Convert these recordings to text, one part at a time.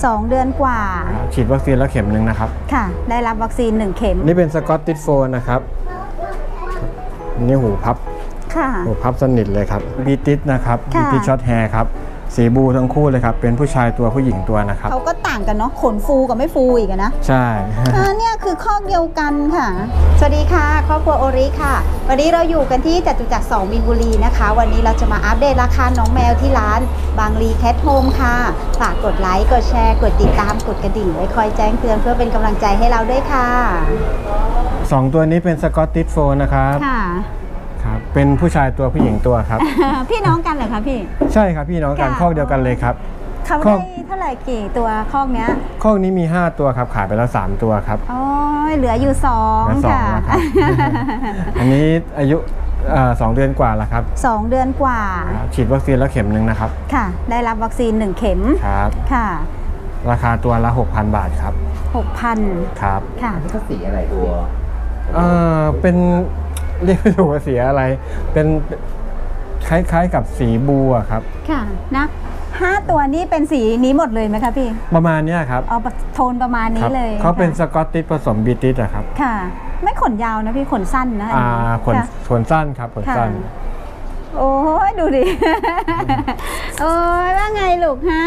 2 เดือนกว่าฉีดวัคซีนแล้วเข็มหนึ่งนะครับค่ะได้รับวัคซีน1 เข็มนี่เป็นสกอตติชโฟลด์นะครับนี่หูพับค่ะหูพับสนิทเลยครับบีติสนะครับบีติสช็อตแฮร์ครับสีบูทั้งคู่เลยครับเป็นผู้ชายตัวผู้หญิงตัวนะครับเขาก็ต่างกันเนาะขนฟูกับไม่ฟูอีกนะใช่เนี่ยคือข้อเดียวกันค่ะสวัสดีค่ะครอบครัวโอริค่ะวันนี้เราอยู่กันที่จตุจักร2 มีนบุรีนะคะวันนี้เราจะมาอัปเดตราคาน้องแมวที่ร้านบางรีแคทโฮมค่ะฝากกดไลค์กดแชร์กดติดตามกดกระดิ่งไว้คอยแจ้งเตือนเพื่อเป็นกำลังใจให้เราด้วยค่ะ 2 ตัวนี้เป็นสกอตติชโฟลด์นะครับครับเป็นผู้ชายตัวผู้หญิงตัวครับพี่น้องกันเหรอคะพี่ใช่ครับพี่น้องกันคอกเดียวกันเลยครับเขาได้เท่าไหร่กี่ตัวคอกเนี้ยคอกนี้มี5 ตัวครับขายไปแล้ว3 ตัวครับอ๋อเหลืออยู่2ค่ะอันนี้อายุ2 เดือนกว่าแล้วครับ 2 เดือนกว่าฉีดวัคซีนแล้วเข็มหนึ่งนะครับค่ะได้รับวัคซีน1 เข็มครับค่ะราคาตัวละ 6,000 บาทครับ 6,000 ครับค่ะก็สีอะไรตัวเป็นเรียกไม่ถูกว่าสีอะไรเป็นคล้ายๆกับสีบูอะครับค่ะนะ5 ตัวนี้เป็นสีนี้หมดเลยไหมคะพี่ประมาณนี้ครับเอาโทนประมาณนี้เลยเขาเป็นสกอตติชผสมบีติสอะครับค่ะไม่ขนยาวนะพี่ขนสั้นนะขนสั้นครับขนสั้นโอ้ยดูดิโอ้ยว่าไงลูกฮะ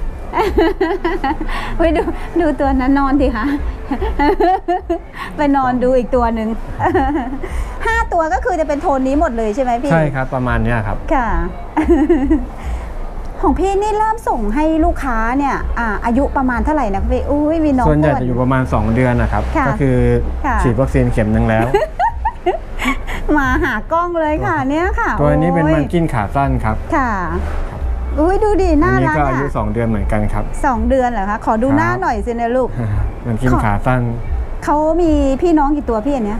ไปดูตัวนั้นนอนดิคะไปนอนดูอีกตัวหนึ่ง5 ตัวก็คือจะเป็นโทนนี้หมดเลยใช่ไหมพี่ใช่ครับประมาณนี้ครับค่ะของพี่นี่เริ่มส่งให้ลูกค้าเนี่ยอายุประมาณเท่าไหร่นะพี่อุ้ยมีน้องส่วนใหญ่จะอยู่ประมาณ2 เดือนนะครับก็คือฉีดวัคซีนเข็มหนึ่งแล้วมาหากล้องเลยค่ะเนี่ยค่ะตัวนี้เป็นมันกินขาสั้นครับค่ะอุ้ยดูดิน่ารักก็อายุ2 เดือนเหมือนกันครับ 2 เดือนเหรอคะขอดูหน้าหน่อยสินะลูกมันกินขาสั้นเขามีพี่น้องกี่ตัวพี่อันเนี้ย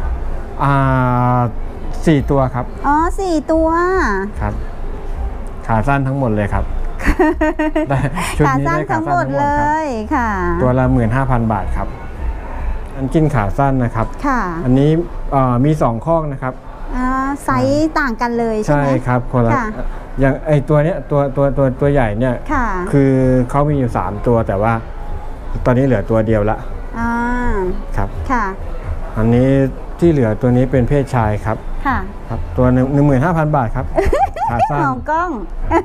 4 ตัวครับอ๋อ4 ตัวครับขาสั้นทั้งหมดเลยครับขาสั้นทั้งหมดเลยค่ะตัวละ 15,000 บาทครับอันกินขาสั้นนะครับค่ะอันนี้มี2 ข้อนะครับไซส์ต่างกันเลยใช่ไหมใช่ครับคนละอย่างไอตัวเนี้ยตัวใหญ่เนี่ยคือเขามีอยู่3 ตัวแต่ว่าตอนนี้เหลือตัวเดียวละครับค่ะอันนี้ที่เหลือตัวนี้เป็นเพศชายครับค่ะครับตัว 15,000 บาทครับขาสั้นของกล้อง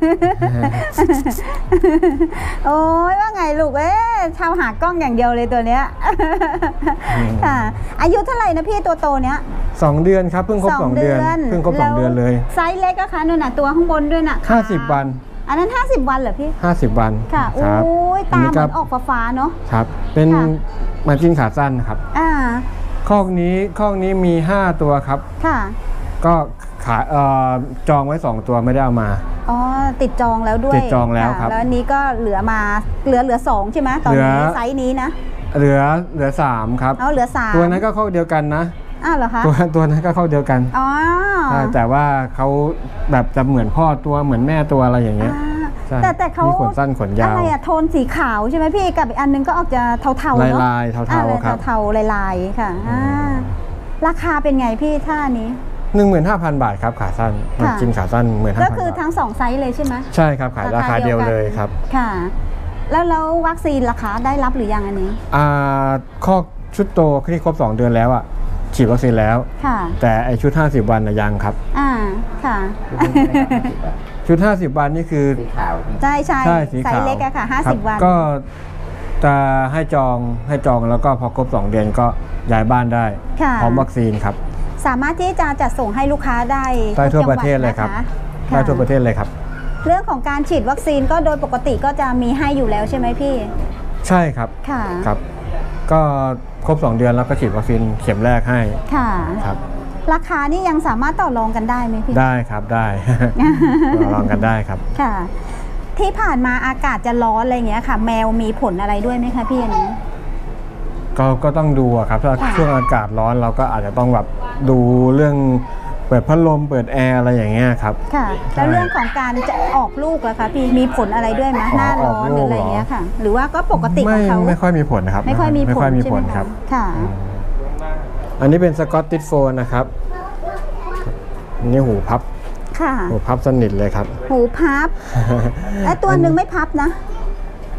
โอ้ยว่าไงลูกชาวหากล้องอย่างเดียวเลยตัวเนี้ยค่ะอายุเท่าไหร่นะพี่ตัวโตเนี้ย 2 เดือนครับเพิ่งครบ2 เดือนเพิ่งครบ2 เดือนเลยไซส์เล็กอะคะนู่นน่ะตัวข้างบนด้วยน่ะ 50 วันอันนั้น50 วันเหรอพี่ 50 วันค่ะโอ้ยตาเหมือนออกฟ้าเนาะครับเป็นมาจิ้นขาสั้นครับคอกนี้มี5 ตัวครับค่ะก็ขายจองไว้2 ตัวไม่ได้เอามาอ๋อติดจองแล้วด้วยติดจองแล้วครับแล้วนี้ก็เหลือ2ใช่ไหมตอนนี้ไซส์นี้นะเหลือ3ครับเหลือ3 ตัวนั้นก็คอกเดียวกันนะเหรอคะตัวนั้นก็คอกเดียวกันอ๋อแต่ว่าเขาแบบจะเหมือนพ่อตัวเหมือนแม่ตัวอะไรอย่างเงี้ยแต่เขามีขนสั้นขนยาวอะไรโทนสีขาวใช่ไหมพี่กับอีกอันนึงก็ออกจะเทาๆเนาะลายเทาครับเทาลายค่ะราคาเป็นไงพี่ท่านี้ 15,000 บาทครับขาสั้นมันกินขาสั้น15,000 ก็คือทั้ง2 ไซส์เลยใช่ไหมใช่ครับขายราคาเดียวเลยครับค่ะแล้ววัคซีนราคาได้รับหรือยังอันนี้ข้อชุดโตที่ครบ2 เดือนแล้วฉีดวัคซีนแล้วแต่ไอชุด50 วันยังครับค่ะชุด50 วันนี่คือสีขาวใช่ไซส์เล็กอะค่ะ50 วันก็จะให้จองแล้วก็พอครบ2 เดือนก็ย้ายบ้านได้พร้อมวัคซีนครับสามารถที่จะจัดส่งให้ลูกค้าได้ทั่วประเทศเลยครับได้ทั่วประเทศเลยครับเรื่องของการฉีดวัคซีนก็โดยปกติก็จะมีให้อยู่แล้วใช่ไหมพี่ใช่ครับครับก็ครบ2 เดือนแล้วก็ฉีดวัคซีนเข็มแรกให้ค่ะครับราคานี่ยังสามารถต่อรองกันได้ไหมพี่ได้ครับได้ ต่อรองกันได้ครับค่ะที่ผ่านมาอากาศจะร้อนอะไรเงี้ยค่ะแมวมีผลอะไรด้วยไหมคะพี่อันนี้ก็ต้องดูครับถ้าช่วงอากาศร้อนเราก็อาจจะต้องแบบดูเรื่องเปิดพัดลมเปิดแอร์อะไรอย่างเงี้ยครับค่ะแล้วเรื่องของการจะออกลูกล่ะคะพี่มีผลอะไรด้วยไหมหน้าร้อนหรืออะไรเงี้ยค่ะหรือว่าก็ปกติของเขาไม่ค่อยมีผลนะครับไม่ค่อยมีผลครับค่ะอันนี้เป็นสกอตติชโฟลด์นะครับนี่หูพับหูพับสนิทเลยครับหูพับไอ้ตัวหนึ่งไม่พับนะ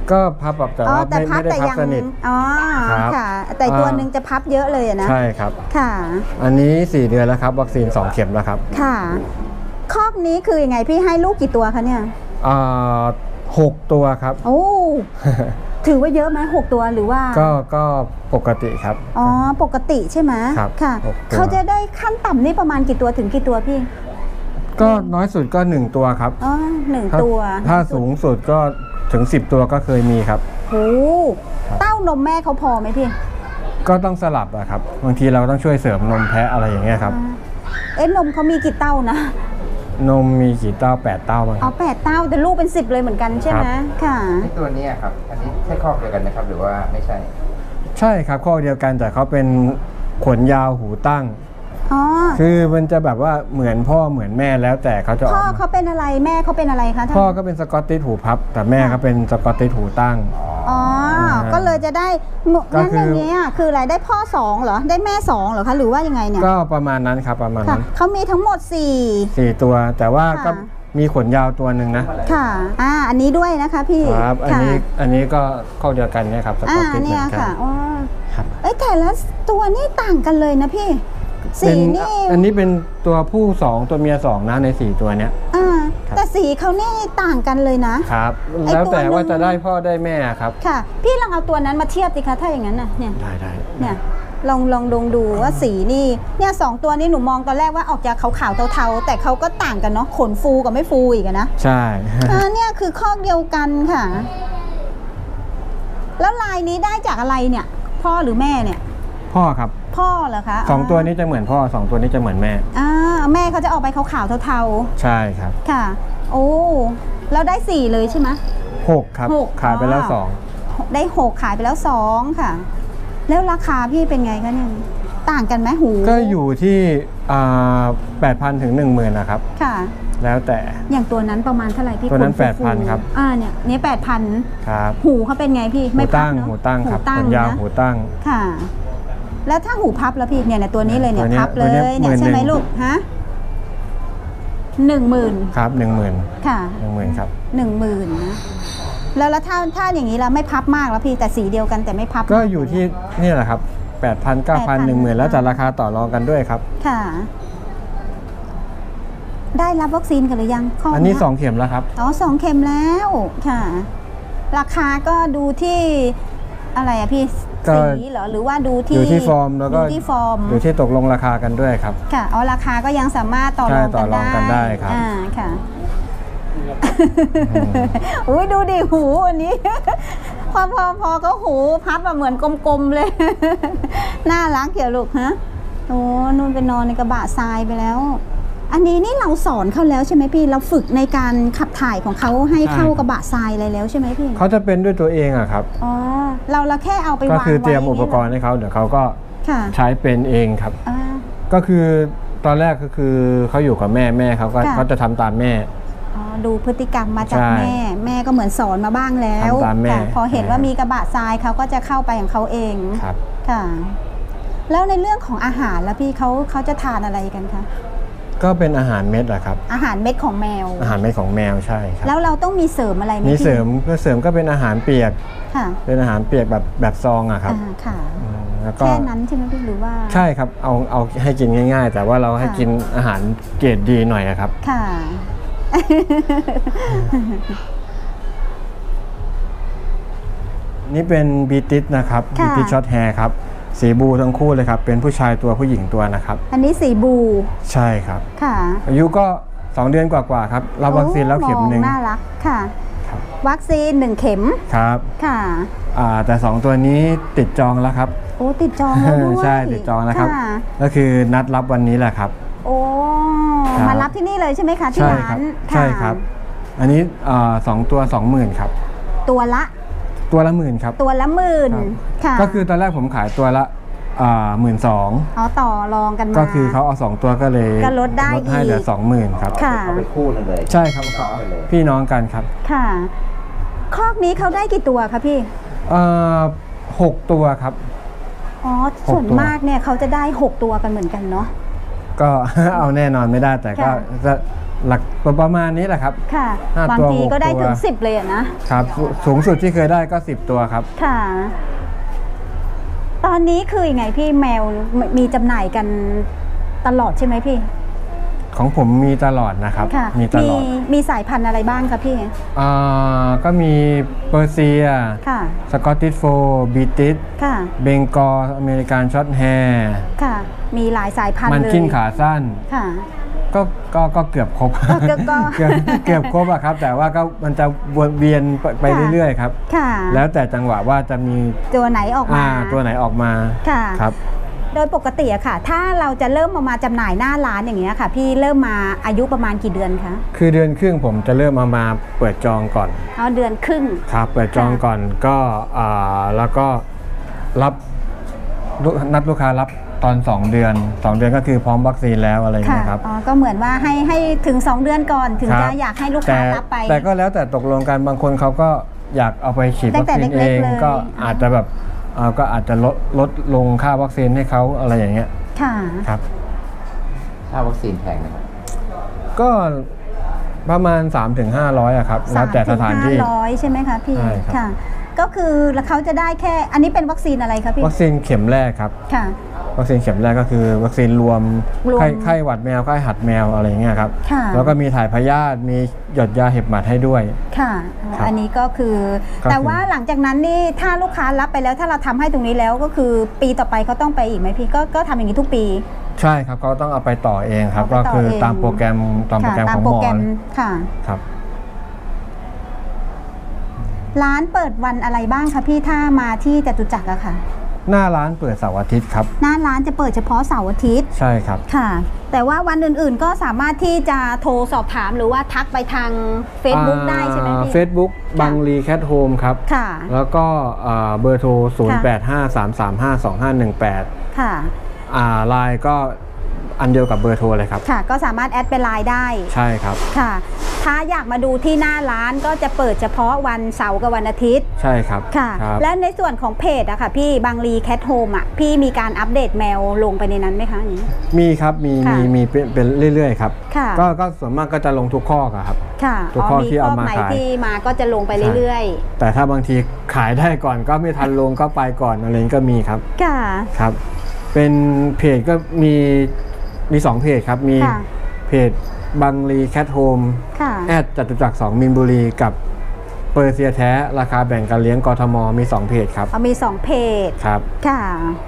ก็พับแบบแต่ว่าไม่ได้พับสนิทอ๋อครับค่ะ แต่ตัวหนึ่งจะพับเยอะเลยอะนะใช่ครับค่ะอันนี้4 เดือนแล้วครับวัคซีน2 เข็มแล้วครับค่ะคอกนี้คือยังไงพี่ให้ลูกกี่ตัวคะเนี่ย 6 ตัวครับโอ้ ถือว่าเยอะไหม6 ตัวหรือว่าก็ปกติครับอ๋อปกติใช่ไหมครับค่ะ 6 ตัวเขาจะได้ขั้นต่ำนี่ประมาณกี่ตัวถึงกี่ตัวพี่ก็น้อยสุดก็1 ตัวครับอ๋อหนึ่งถ้าตัวถ้าสูงสุดก็ถึง10 ตัวก็เคยมีครับโอ้เต้านมแม่เขาพอไหมพี่ก็ต้องสลับอะครับบางทีเราต้องช่วยเสริมนมแพะอะไรอย่างเงี้ยครับนมเขามีกี่เต้านะนมมีกี่เต้า8 เต้าบ้างคอ๋อรับ 8 เต้าแต่ลูกเป็น10เลยเหมือนกันใช่ไหมครับค่ะไอ้ตัวเนี้ยครับ อันนี้ใช่คอกเดียวกันนะครับ หรือว่าไม่ใช่ใช่ครับข้อเดียวกันแต่เขาเป็นขนยาวหูตั้งอ๋อคือมันจะแบบว่าเหมือนพ่อเหมือนแม่แล้วแต่เขาจะออกพ่อมาเขาเป็นอะไรแม่เขาเป็นอะไรคะท่านพ่อก็เป็นสกอตติชหูพับ แต่แม่ก็เป็นสกอตติชหูตั้งอ๋อ ก็เลยจะได้ก็งั้นคืออย่างนี้ยคืออะไรได้พ่อ2เหรอได้แม่2เหรอคะหรือว่ายังไงเนี่ยก็ประมาณนั้นครับประมาณค่ะนั้นเขามีทั้งหมด 4 ตัว แต่ว่าค่ะก็มีขนยาวตัวหนึ่งนะ 4ค่ะอันนี้ด้วยนะคะพี่ครับอันค่ะนี้ก็ข้อเดียวกันเนี่ยครับสกอตติชเหเนี่มืยอนกัค่ะนอ๋อครับแต่ละตัวนี่ต่างกันเลยนะพี่สีเป็นนี่อันนี้เป็นตัวผู้2ตัวเมีย2นะใน4 ตัวเนี้ย ครับแต่สีเขานี่ต่างกันเลยนะครับไอ้แล้วตัวแต่ว่าหนึ่งจะได้พ่อได้แม่ครับค่ะ พี่ลองเอาตัวนั้นมาเทียบสิคะถ้าอย่างนั้นน่ะเนี่ยได้เนี่ยลองดูว่าสีนี่เนี่ย2 ตัวนี้หนูมองตอนแรกว่าออกจากขาวๆเทาๆแต่เขาก็ต่างกันเนาะขนฟูกับไม่ฟูอีกอะนะใช่เนี่ยคือคอกเดียวกันค่ะ แล้วลายนี้ได้จากอะไรเนี่ย พ่อหรือแม่เนี่ยพ่อครับพ่อเหรอคะ 2 ตัวนี้จะเหมือนพ่อ2 ตัวนี้จะเหมือนแม่แม่เขาจะออกไปขาวๆเทาใช่ครับๆค่ะ โอ้เราได้4เลยใช่ไหม 6 ครับหกขายไปแล้วอ๋อ ได้6ขายไปแล้ว2ค่ะ แล้วราคาพี่เป็นไงคะเนี่ยต่างกันไหมหู 2 ก็อยู่ที่8,000 ถึง 10,000นะครับค่ะแล้วแต่อย่างตัวนั้นประมาณเท่าไหร่พี่ตัวนั้นขฟูๆ 8,000ครับเนี่ย8,000 ครับหูเขาเป็นไงพี่หูไม่พับตั้งเนอะหูตั้งครับหูตั้ขงนยาวนะหูตั้งค่ะ แล้วถ้าหูพับแล้วพี่เนี่ยตัวนี้เลยเนี่ยตัวเนี้ยพับเลยตัวเนี้เนี่ยยใช่ไหม 11,000 ลูกฮะ10,000 ครับ 10,000 ค่ะ 10,000ครับ 10,000นะแล้วถ้าอย่างนี้แล้วไม่พับมากแล้วพี่แต่สีเดียวกันแต่ไม่พับก็อยู่ที่นี่แหละครับ 8,000 9,000 10,000 แล้วแต่ราคาต่อรองกันด้วยครับค่ะ ได้รับวัคซีนกันหรือยังข้อันนี้เย 2 เข็มแล้วครับอ๋อ2 เข็มแล้วค่ะ ราคาก็ดูที่อะไรอะพี่ก็สีเหรอหรือว่าดูที่อยู่ที่ฟอร์มแล้วก็ดูที่ฟอร์มอยู่ที่ตกลงราคากันด้วยครับค่ะอ๋อราคาก็ยังสามารถต่อรใช่องต่กัอน รองกันได้ครับค่ะ อุ้ยดูดิหูอันนี้ พอก็หูพับแบบเหมือนกลมๆเลย น่ารักเกี่ยวลูกฮะโอ้นู่นไปนอนในกระบะทรายไปแล้ว อันนี้นี่เราสอนเขาแล้วใช่ไหมพี่เราฝึกในการขับถ่ายของเขาให้เข้ากระบะทรายอะไรแล้วใช่ไหมพี่เขาจะเป็นด้วยตัวเองอะครับอ๋อเราแค่เอาไปก็วางคือเตรียมไว้อุปกรณ์ให้เขาเดี๋ยวเขาก็ค่ะใช้เป็นเองครับอ่าก็คือตอนแรกก็คือเขาอยู่กับแม่เขาก็ค่ะเขาจะทำตามแม่อ๋อดูพฤติกรรมมาจากใช่แม่ก็เหมือนสอนมาบ้างแล้วทำตามแม่ค่ะพอเห็นว่ามีกระบะทรายเขาก็จะเข้าไปของเขาเองครับค่ะ แล้วในเรื่องของอาหารแล้วพี่เขาจะทานอะไรกันคะก็เป็นอาหารเม็ดอะครับอาหารเม็ดของแมวอาหารเม็ดของแมวใช่ครับแล้วเราต้องมีเสริมอะไรไหมมีพี่เสริมก็เป็นอาหารเปียกค่ะเป็นอาหารเปียกแบบซองอะครับค่ะแล้วก็แค่นั้นใช่ไหมพี่หรือว่าใช่ครับเอาให้กินง่าย ๆ แต่ว่าเราให้ค่ะกินอาหารเกรดดีหน่อยอะครับค่ะนี่เป็นบีติสนะครับค่ะบีติสช็อตแฮร์ครับสีบลูทั้งคู่เลยครับเป็นผู้ชายตัวผู้หญิงตัวนะครับอันนี้สีบูใช่ครับค่ะอายุก็ 2 เดือนกว่าๆครับรับวัคซีนแล้วเข็มหนึ่งโอ้น่ารักค่ะครับวัคซีน1 เข็มครับค่ะแต่ 2 ตัวนี้ติดจองแล้วครับโอ้ติดจองแล้วด้วยใช่ติดจองแล้วครับค่ะก็คือนัดรับวันนี้แหละครับโอ้ครับมารับที่นี่เลยใช่ไหมคะที่ใช่ร้าครันใช่ครับ อันนี้2 ตัว 20,000ครับตัวละตัวละ10,000ครับตัวละหมื่นครับค่ะก็คือตอนแรกผมขายตัวละ12,000 อ๋อต่อรองกันมาก็คือเขาเอา2ตัวก็เลยก็ลดได้ให้เหลืออีก 20,000ครับค่ะเอาไปคู่หนึงเลยใช่ครับน้องเลยพี่น้องกันครับค่ะ คอกนี้เขาได้กี่ตัวคะพี่ 6 ตัวครับอ๋อหกตัวส่วนมากเนี่ยเขาจะได้6 ตัวกันเหมือนกันเนาะก็ เอาแน่นอนไม่ได้แต่ก็ค่ะจะหลักประมาณนี้แหละครับค่ะ 5 บางตัวทีก็ได้ 6 ถึงตัว 10เลยอะนะครับสูงสุดที่เคยได้ก็10 ตัวครับค่ะ ตอนนี้คือยังไงพี่แมวมีจำหน่ายกันตลอดใช่ไหมพี่ของผมมีตลอดนะครับค่ะมีตลอดมีสายพันธุ์อะไรบ้างคะพี่ก็มีเปอร์เซียค่ะสกอตติชโฟล์บีติสค่ะเบงกอลอเมริกันช็อตแฮร์ค่ะ มีหลายสายพันธุ์มันเลยกิ้นขาสั้นค่ะก็เกือบครบก็เกือบครบอะครับ แต่ว่าก็มันจะวนเวียนไปค่ะเรื่อยๆครับค่ะแล้วแต่จังหวะว่าจะมีตัวไหนออกมาตัวไหนออกมาค่ะครับโดยปกติอะค่ะ ถ้าเราจะเริ่มเอามาจำหน่ายหน้าร้านอย่างเงี้ยค่ะ พี่เริ่มมาอายุประมาณกี่เดือนคะคือเดือนครึ่งผมจะเริ่มเอามาเปิดจองก่อนอ๋อเดือนครึ่งครับเปิดจองก่อนก็แล้วก็รับนัดลูกค้ารับตอน 2 เดือน 2 เดือนก็คือพร้อมวัคซีนแล้วอะไรอย่างค่ะเงี้ยครับอ๋อก็เหมือนว่าให้ถึง 2 เดือนก่อนถึงครับจะอยากให้ลูกค้ารับไปแต่ก็แล้วแต่ตกลงกันบางคนเขาก็อยากเอาไปฉีดตั้วังคแต่ซีนเล็เอกๆงเลยก็อาจจะแบบก็อาจจะลดลงค่าวัคซีนให้เขาอะไรอย่างเงี้ยค่ะครับค่าวัคซีนแพงนะครับก็ประมาณ 3-500อะครับแล้วแต่สถานที่ 300ใช่ไหมคะพี่ใช่ครับค่ะ ก็คือแล้วเขาจะได้แค่อันนี้เป็นวัคซีนอะไรคะพี่วัคซีนเข็มแรกครับค่ะวัคซีนเข็มแรกก็คือวัคซีนรวมรวมไข้หวัดแมวไข้หัดแมวอะไรอย่างเงี้ยครับค่ะแล้วก็มีถ่ายพยาธิมีหยดยาเห็บหมัดให้ด้วยค่ะครับอันนี้ก็คือครับแต่ว่าหลังจากนั้นนี่ถ้าลูกค้ารับไปแล้วถ้าเราทำให้ตรงนี้แล้วก็คือปีต่อไปเขาต้องไปอีกไหมพี่ก็ทำอย่างนี้ทุกปีใช่ครับเขาต้องเอาไปต่อเองครับเอาไปก็ต่อคือเองตามโปรแกรมค่ะตามของโปหรมอแกรมค่ะครับร้านเปิดวันอะไรบ้างคะพี่ถ้ามาที่จตุจักรอะค่ะหน้าร้านเปิดเสาร์อาทิตย์ครับหน้าร้านจะเปิดเฉพาะเสาร์อาทิตย์ใช่ครับค่ะ แต่ว่าวันอื่นๆก็สามารถที่จะโทรสอบถามหรือว่าทักไปทาง Facebook ได้ใช่ไหมพี่เฟซบุ๊กบังลีแคทโฮมครับค่ะแล้วก็เบอร์โทร 0853352518 ค่ะไลน์ก็อันเดียวกับเบอร์โทรเลยครับค่ะ ก็สามารถแอดเป็นไลน์ได้ใช่ครับค่ะ ถ้าอยากมาดูที่หน้าร้านก็จะเปิดเฉพาะวันเสาร์กับวันอาทิตย์ใช่ครับค่ะครับและในส่วนของเพจอะค่ะพี่บางรีแคทโฮมอะพี่มีการอัปเดตแมวลงไปในนั้นไหมคะอย่างนี้มีครับมีค่ะมีเป็นเรื่อยๆครับค่ะก็ส่วนมากก็จะลงทุกข้อครับค่ะทุกข้อที่เอามาไหนขายที่มาก็จะลงไปเรื่อยแต่ถ้าบางทีขายได้ก่อนก็ไม่ทันลงก็ไปก่อนอะไรนี้ก็มีครับๆ ค่ะครับ เป็นเพจก็มี2เพจครับ มีค่ะเพจบังลีแคทโฮมค่ะแอดจตุจักร2มินบุรีกับเปอร์เซียแท้ราคาแบ่งกันเลี้ยงกทมมี2เพจครับเอามี2เพจครับค่ะ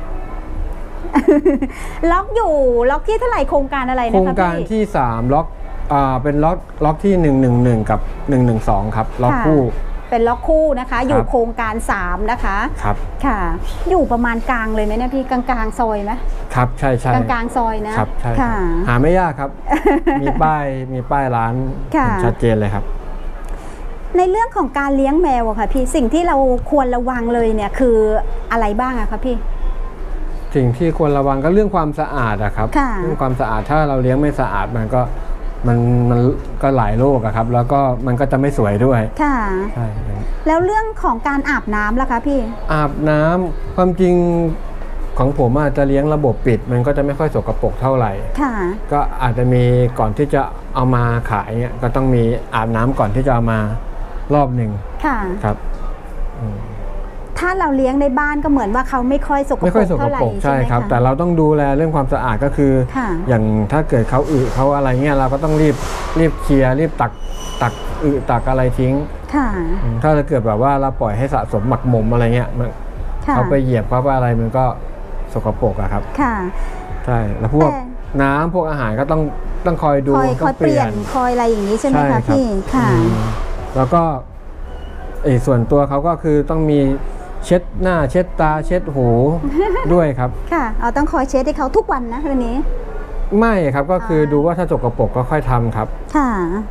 ล็อกที่เท่าไหร่โครงการอะไรโคนะรงคะการพี่ที่3ล็อกเป็นล็อกที่111กับ112ครับล็อกค่ะคู่เป็นล็อกคู่นะคะ อยู่โครงการ3นะคะครับค่ะ อยู่ประมาณกลางเลยไหมเนี่ยพี่กลางๆซอยไหมครับใช่ใช่กลางๆซอยนะครับใช่ค่ะหาไม่ยากครับ มีป้ายร้านค่ะชัดเจนเลยครับในเรื่องของการเลี้ยงแมวอะค่ะพี่สิ่งที่เราควรระวังเลยเนี่ยคืออะไรบ้างอะคะพี่สิ่งที่ควรระวังก็เรื่องความสะอาดอะครับค่ะเรื่องความสะอาดถ้าเราเลี้ยงไม่สะอาดมันก็หลายโรคอะครับ แล้วก็มันก็จะไม่สวยด้วยค่ะใช่ครับแล้วเรื่องของการอาบน้ำล่ะคะพี่อาบน้ำความจริงของผมอาจจะเลี้ยงระบบปิด มันก็จะไม่ค่อยสกปรกเท่าไหร่ค่ะก็อาจจะมีก่อนที่จะเอามาขายเนี่ยก็ต้องมีอาบน้ำก่อนที่จะเอามารอบหนึ่งค่ะครับถ้าเราเลี้ยงในบ้านก็เหมือนว่าเขาไม่ค่อยสกปรไม่ค่อยกสกเท่าไหร่ปรกใช่ไหมครับะแต่เราต้องดูแลเรื่องความสะอาดก็คือค่ะอย่างถ้าเกิดเขาอึเขาอะไรเงี้ยเราก็ต้องรีบเคลียร์รีบตักอึตักอะไรทิ้งค่ะถ้าเกิดแบบว่าเราปล่อยให้สะสมหมักหมมอะไรเงี้ยมันค่ะเขาไปเหยียบเขาไปอะไรมันก็สกปรกอะครับค่ะใช่แล้วพวกแต่น้ำพวกอาหารก็ต้องคอยดูคอยต้องเปลี่ยนคอยอะไรอย่างนี้ใช่ไหมใช่ครัคะบพี่ ค่ะแล้วก็ส่วนตัวเขาก็คือต้องมีเช็ดหน้าเช็ดตาเช็ดหู ด้วยครับค่ะเอาต้องคอยเช็ดให้เขาทุกวันนะวันนี้ไม่ครับก็คือดูว่าถ้าสกปรกก็ค่อยทำครับค่ะ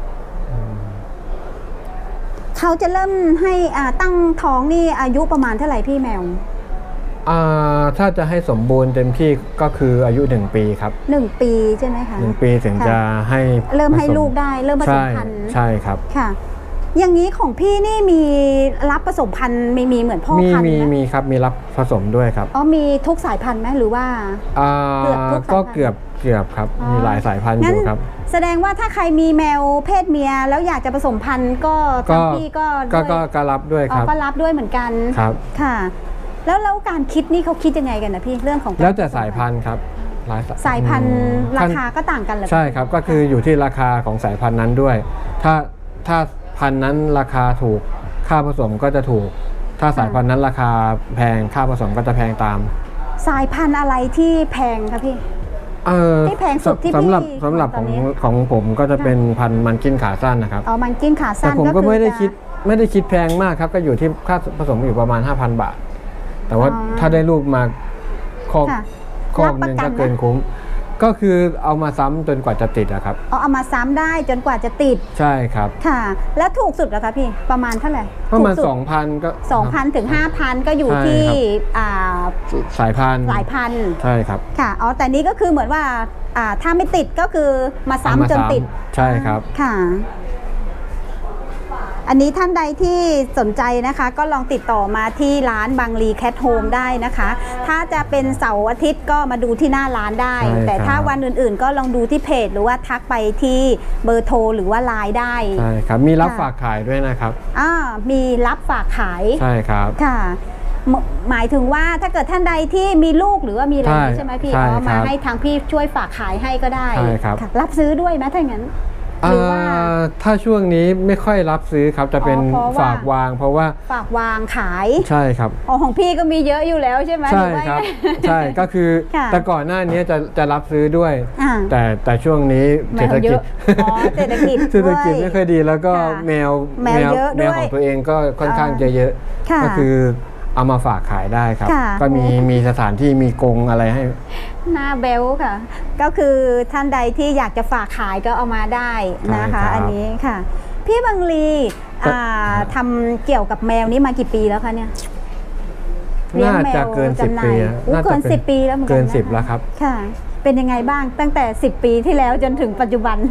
เขาจะเริ่มให้ตั้งท้องนี่อายุประมาณเท่าไหร่พี่แมวถ้าจะให้สมบูรณ์เต็มที่ก็คืออายุ1 ปีครับ 1 ปีใช่ไหมคะ 1 ปีถึงค่ะจะให้เริ่มให้ผสลูกได้เริ่มผสมใช่พันธุ์ใช่ครับค่ะอย่างนี้ของพี่นี่มีรับผสมพันธุ์มีเหมือนพ่อพันธุ์ไหมมีครับมีรับผสมด้วยครับอ๋อมีทุกสายพันธุ์ไหมหรือว่าก็เกือบครับมีหลายสายพันธุ์อยู่ครับแสดงว่าถ้าใครมีแมวเพศเมียแล้วอยากจะผสมพันธุ์ก็ทางพี่ก็รับด้วยครับก็รับด้วยเหมือนกันครับค่ะแล้วการคิดนี่เขาคิดยังไงกันนะพี่เรื่องของแล้วแต่สายพันธุ์ครับสายพันธุ์ราคาก็ต่างกันเหรอใช่ครับก็คืออยู่ที่ราคาของสายพันธุ์นั้นด้วยถ้าพันธุ์นั้นราคาถูกค่าผสมก็จะถูกถ้าสายพันธุ์นั้นราคาแพงค่าผสมก็จะแพงตามสายพันธุ์อะไรที่แพงคะพี่ที่แพงสุดที่พี่สำหรับของผมก็จะเป็นพันธุ์มันกินขาสั้นนะครับอ๋อมันกินขาสั้นแต่ผมก็ไม่ได้คิดแพงมากครับก็อยู่ที่ค่าผสมอยู่ประมาณ 5,000 บาทแต่ว่าถ้าได้ลูกมาคอกนึงก็เกินคุ้มก็คือเอามาซ้ำจนกว่าจะติดอะครับเอามาซ้ำได้จนกว่าจะติดใช่ครับค่ะแล้วถูกสุดเหรอคะพี่ประมาณเท่าไหร่ประมาณ 2,000 ก็ 2,000 ถึง 5,000 ก็อยู่ที่สายพันธุ์ใช่ครับค่ะอ๋อแต่นี้ก็คือเหมือนว่าถ้าไม่ติดก็คือมาซ้ำจนติดใช่ครับค่ะอันนี้ท่านใดที่สนใจนะคะก็ลองติดต่อมาที่ร้านบางลีแคทโฮมได้นะคะถ้าจะเป็นเสาร์อาทิตย์ก็มาดูที่หน้าร้านได้แต่ถ้าวันอื่นๆก็ลองดูที่เพจหรือว่าทักไปที่เบอร์โทรหรือว่าไลน์ได้ใช่ครับมีรับฝากขายด้วยนะครับมีรับฝากขายใช่ครับค่ะหมายถึงว่าถ้าเกิดท่านใดที่มีลูกหรือว่ามีอะไรใช่ไหมพี่เอามาให้ทางพี่ช่วยฝากขายให้ก็ได้ใช่ครับรับซื้อด้วยไหมถ้าอย่างนั้นถ้าช่วงนี้ไม่ค่อยรับซื้อครับจะเป็นฝากวางเพราะว่าฝากวางขายใช่ครับของพี่ก็มีเยอะอยู่แล้วใช่ไหมใช่ครับใช่ก็คือแต่ก่อนหน้านี้จะรับซื้อด้วยแต่ช่วงนี้เศรษฐกิจไม่ค่อยดีแล้วก็แมวของตัวเองก็ค่อนข้างจะเยอะก็คือเอามาฝากขายได้ครับก็มีสถานที่มีกรงอะไรให้หน้าเบลค่ะก็คือท่านใดที่อยากจะฝากขายก็เอามาได้นะคะอันนี้ค่ะพี่บังลีทำเกี่ยวกับแมวนี้มากี่ปีแล้วคะเนี่ยน่าจะเกิน10 ปีเกิน10 ปีแล้วเหมือนกันเกิน10แล้วครับค่ะเป็นยังไงบ้างตั้งแต่10 ปีที่แล้วจนถึงปัจจุบัน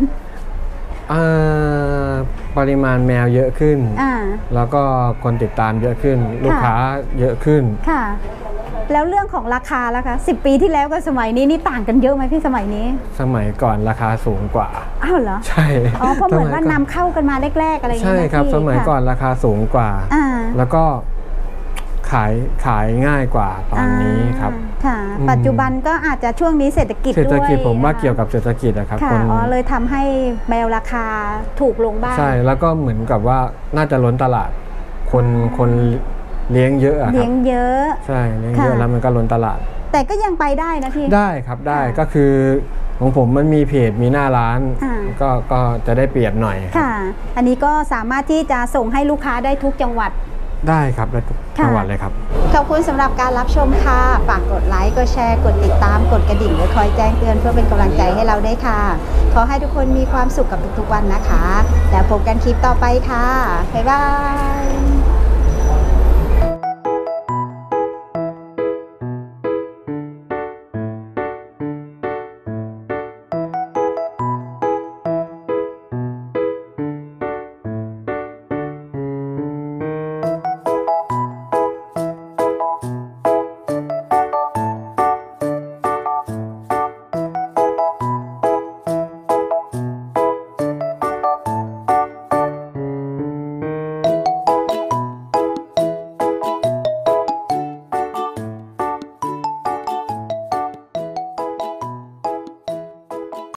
ปริมาณแมวเยอะขึ้นแล้วก็คนติดตามเยอะขึ้นลูกค้าเยอะขึ้นค่ะแล้วเรื่องของราคาล่ะคะ10 ปีที่แล้วกับสมัยนี้นี่ต่างกันเยอะไหมพี่สมัยนี้สมัยก่อนราคาสูงกว่าอ้าวเหรอใช่เพราะเหมือนว่านำเข้ากันมาแรกๆอะไรอย่างเงี้ยใช่ครับสมัยก่อนราคาสูงกว่าแล้วก็ขายง่ายกว่าตอนนี้ครับค่ะปัจจุบันก็อาจจะช่วงนี้เศรษฐกิจผมว่าเกี่ยวกับเศรษฐกิจนะครับเลยทำให้แมวราคาถูกลงบ้างใช่แล้วก็เหมือนกับว่าน่าจะล้นตลาดคนเลี้ยงเยอะเลี้ยงเยอะใช่เลี้ยงเยอะแล้วมันก็ล้นตลาดแต่ก็ยังไปได้นะพี่ได้ครับได้ก็คือของผมมันมีเพจมีหน้าร้านก็จะได้เปรียบหน่อยค่ะอันนี้ก็สามารถที่จะส่งให้ลูกค้าได้ทุกจังหวัดได้ครับได้ทุกจังหวัดเลยครับขอบคุณสำหรับการรับชมค่ะฝากกดไลค์กดแชร์กดติดตามกดกระดิ่งไว้คอยแจ้งเตือนเพื่อเป็นกำลังใจให้เราได้ค่ะขอให้ทุกคนมีความสุขกับทุกๆวันนะคะแล้วพบกันคลิปต่อไปค่ะบ๊ายบาย